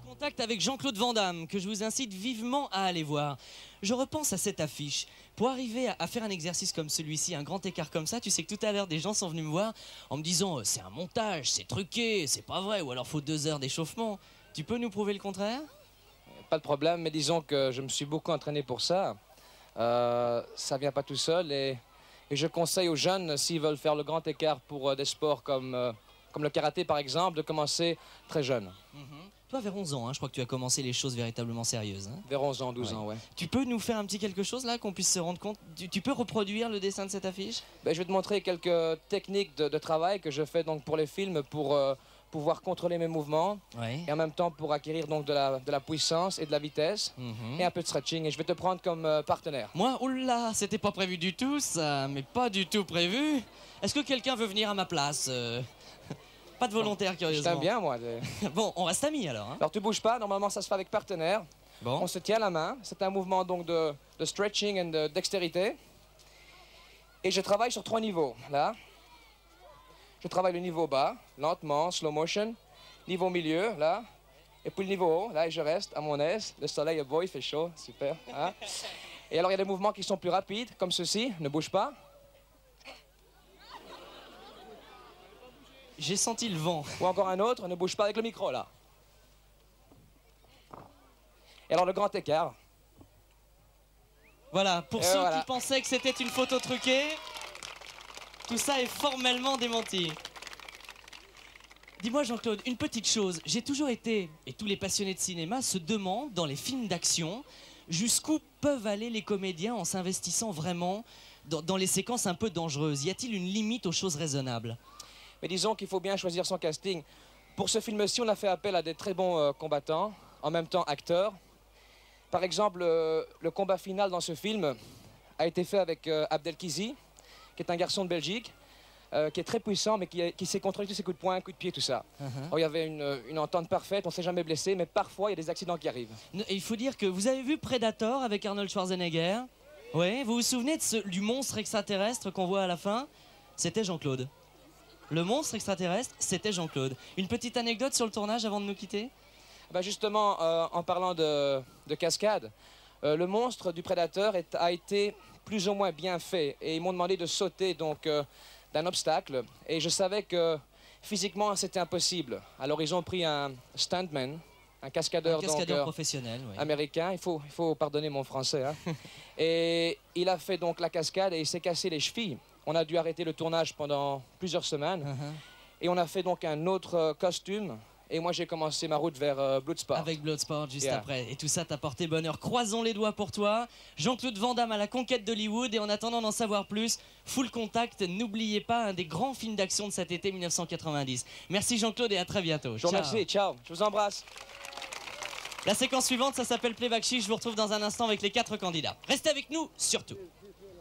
Contact avec Jean-Claude Van Damme, que je vous incite vivement à aller voir. Je repense à cette affiche. Pour arriver à faire un exercice comme celui-ci, un grand écart comme ça, tu sais que tout à l'heure, des gens sont venus me voir en me disant c'est un montage, c'est truqué, c'est pas vrai, ou alors faut 2 heures d'échauffement. Tu peux nous prouver le contraire? Pas de problème, mais disons que je me suis beaucoup entraîné pour ça. Ça vient pas tout seul et je conseille aux jeunes, s'ils veulent faire le grand écart pour des sports comme le karaté par exemple, de commencer très jeune. Toi, vers 11 ans, hein, je crois que tu as commencé les choses véritablement sérieuses. Hein. Vers 11 ans, 12 ans, ouais. Tu peux nous faire un petit quelque chose là, qu'on puisse se rendre compte? Tu peux reproduire le dessin de cette affiche? Ben, je vais te montrer quelques techniques de travail que je fais donc pour les films, pour pouvoir contrôler mes mouvements, et en même temps pour acquérir donc de la puissance et de la vitesse, et un peu de stretching. Et je vais te prendre comme partenaire. Moi, oula, c'était pas prévu du tout ça, mais pas du tout prévu. Est-ce que quelqu'un veut venir à ma place? Pas de volontaire, curieusement. Je t'aime bien, moi. Bon, on reste amis alors. Hein. Alors, tu bouges pas. Normalement, ça se fait avec partenaire. Bon. On se tient la main. C'est un mouvement donc de stretching et de dextérité. Et je travaille sur 3 niveaux. Là, je travaille le niveau bas, lentement, slow motion. Niveau milieu, là. Et puis le niveau haut, là, et je reste à mon aise. Le soleil est beau, il fait chaud. Super. Hein? Et alors, il y a des mouvements qui sont plus rapides, comme ceci. Ne bouge pas. J'ai senti le vent. Ou encore un autre, ne bouge pas avec le micro, là. Et alors, le grand écart. Voilà, pour ceux qui pensaient que c'était une photo truquée, tout ça est formellement démenti. Dis-moi, Jean-Claude, une petite chose. J'ai toujours été, et tous les passionnés de cinéma se demandent, dans les films d'action, jusqu'où peuvent aller les comédiens en s'investissant vraiment dans les séquences un peu dangereuses. Y a-t-il une limite aux choses raisonnables? Mais disons qu'il faut bien choisir son casting. Pour ce film-ci, on a fait appel à des très bons combattants, en même temps acteurs. Par exemple, le combat final dans ce film a été fait avec Abdelkizi, qui est un garçon de Belgique, qui est très puissant, mais qui sait contrôler tous ses coups de poing, coups de pied, tout ça. Alors, il y avait une entente parfaite, on ne s'est jamais blessé, mais parfois, il y a des accidents qui arrivent. Et il faut dire que vous avez vu Predator avec Arnold Schwarzenegger? Oui, vous vous souvenez du monstre extraterrestre qu'on voit à la fin? C'était Jean-Claude. Le monstre extraterrestre, c'était Jean-Claude. Une petite anecdote sur le tournage avant de nous quitter? Ben justement, en parlant de cascade, le monstre du prédateur a été plus ou moins bien fait. Et ils m'ont demandé de sauter donc d'un obstacle. Et je savais que physiquement, c'était impossible. Alors ils ont pris un stuntman, un cascadeur professionnel, oui. Américain. Il faut pardonner mon français. Hein. Et il a fait donc la cascade et il s'est cassé les chevilles. On a dû arrêter le tournage pendant plusieurs semaines. Et on a fait donc un autre costume. Et moi, j'ai commencé ma route vers Bloodsport. Avec Bloodsport, juste après. Et tout ça t'a porté bonheur. Croisons les doigts pour toi. Jean-Claude Van Damme à la conquête d'Hollywood. Et en attendant d'en savoir plus, Full Contact, n'oubliez pas, un des grands films d'action de cet été 1990. Merci Jean-Claude et à très bientôt. Je vous remercie. Ciao. Je vous embrasse. La séquence suivante, ça s'appelle Playback Chic. Je vous retrouve dans un instant avec les 4 candidats. Restez avec nous, surtout.